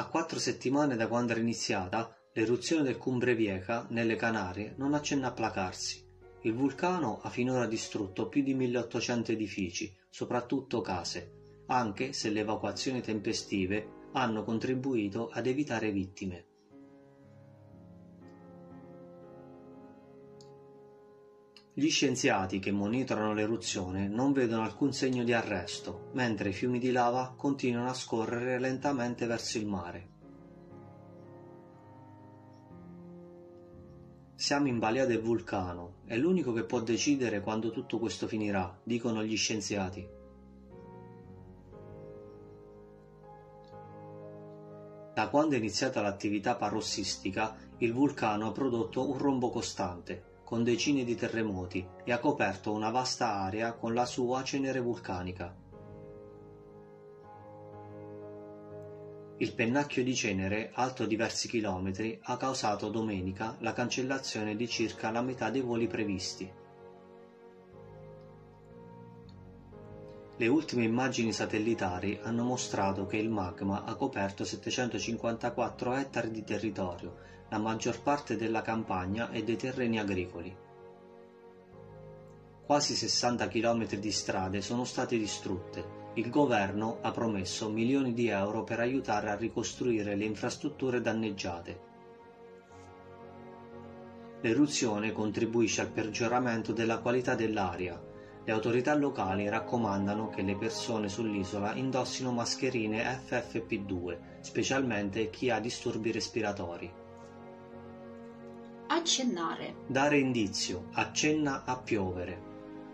A 4 settimane da quando era iniziata, l'eruzione del Cumbre Vieja nelle Canarie non accenna a placarsi. Il vulcano ha finora distrutto più di 1800 edifici, soprattutto case, anche se le evacuazioni tempestive hanno contribuito ad evitare vittime. Gli scienziati che monitorano l'eruzione non vedono alcun segno di arresto, mentre i fiumi di lava continuano a scorrere lentamente verso il mare. Siamo in balia del vulcano, è l'unico che può decidere quando tutto questo finirà, dicono gli scienziati. Da quando è iniziata l'attività parossistica, il vulcano ha prodotto un rombo costante, con decine di terremoti, e ha coperto una vasta area con la sua cenere vulcanica. Il pennacchio di cenere, alto diversi chilometri, ha causato domenica la cancellazione di circa la metà dei voli previsti. Le ultime immagini satellitari hanno mostrato che il magma ha coperto 754 ettari di territorio, la maggior parte della campagna e dei terreni agricoli. Quasi 60 chilometri di strade sono state distrutte. Il governo ha promesso milioni di euro per aiutare a ricostruire le infrastrutture danneggiate. L'eruzione contribuisce al peggioramento della qualità dell'aria. Le autorità locali raccomandano che le persone sull'isola indossino mascherine FFP2, specialmente chi ha disturbi respiratori. Accennare. Dare indizio, accenna a piovere.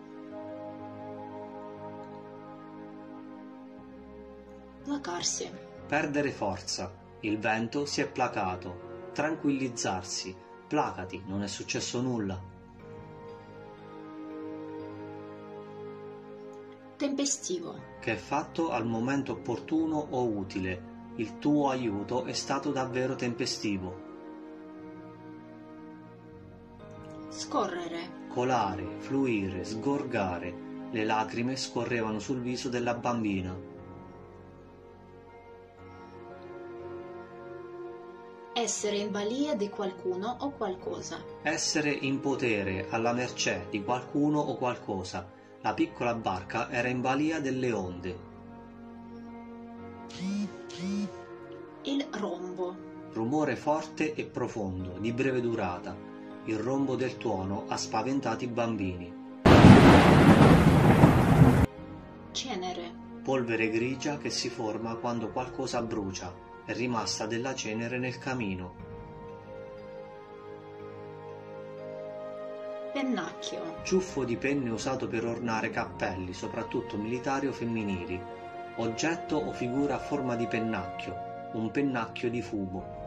Placarsi. Perdere forza, il vento si è placato. Tranquillizzarsi, placati, non è successo nulla. Tempestivo. Che è fatto al momento opportuno o utile. Il tuo aiuto è stato davvero tempestivo. Scorrere. Colare, fluire, sgorgare. Le lacrime scorrevano sul viso della bambina. Essere in balia di qualcuno o qualcosa. Essere in potere, alla mercé di qualcuno o qualcosa. La piccola barca era in balia delle onde. Il rombo. Rumore forte e profondo, di breve durata. Il rombo del tuono ha spaventato i bambini. Cenere. Polvere grigia che si forma quando qualcosa brucia. È rimasta della cenere nel camino. Pennacchio. Ciuffo di penne usato per ornare cappelli, soprattutto militari o femminili. Oggetto o figura a forma di pennacchio, un pennacchio di fumo.